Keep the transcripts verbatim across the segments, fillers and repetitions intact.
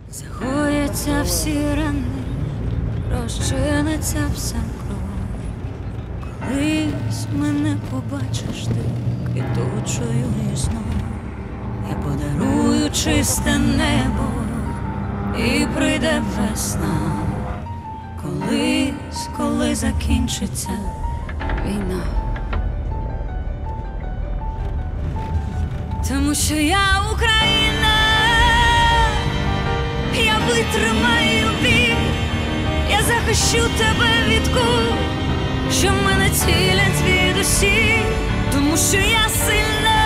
Загояться всі рани, розчиниться вся кров. Колись мене побачиш ти квітучою і знов. Я подарую чисте небо, і прийде весна. Колись, коли закінчиться війна. Тому що я Україна, я витримаю біль, я захищу тебе від куль, що мене цілять звідусіль. Тому що я сильна,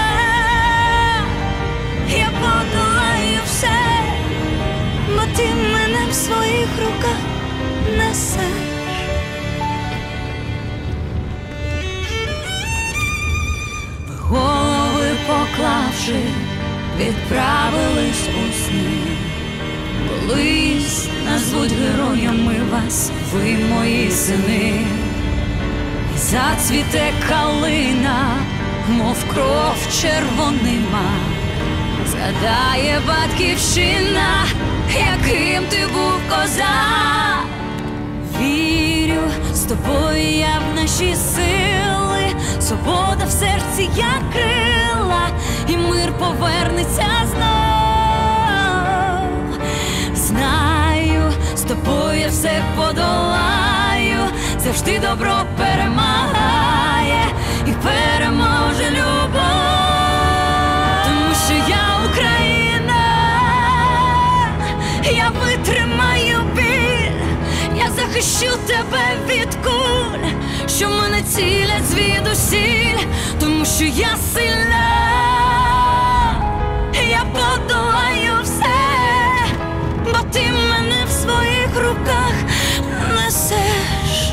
я подолаю все, бо ти мене в своїх руках несеш. Голови поклавши, відправились у сни. Колись назвуть героями вас, ви мої сини. І зацвіте калина, мов кров червонима. Згадає батьківщина, яким ти був козак. Вірю, з тобою я в наші сили, свобода в серці, як крила, і мир повернеться знов. Знаю, з тобою я все подолаю, завжди добро перемагає і переможе любов. Тому що я Україна, я витримаю біль, я захищу тебе від куль, що мене цілять звідусіль. Тому що я сильна, я подолаю все, бо ти мене в своїх руках несеш.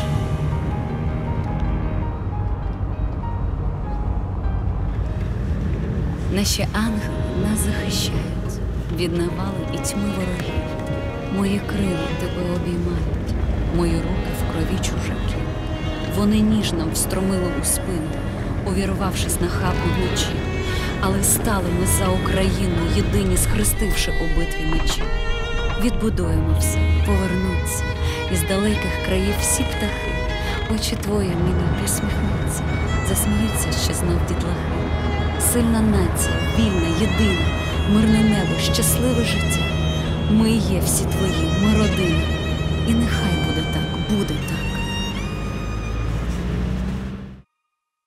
Наші ангели нас захищають від навали і тьми ворогів. Мої крила тебе обіймають, мої руки в крові чужаків. Вони ніжно встромили у спину, увірвавшись нахабно вночі. Але стали ми за Україну, єдині схрестивши у битві мечі. Відбудуємо все, повернуться, із далеких країв всі птахи. Очі твої мені посміхнуться, засміються ще знов дітлахи. Сильна нація, вільна, єдина, мирне небо, щасливе життя. Ми є всі твої, ми родина. І нехай буде так, буде так.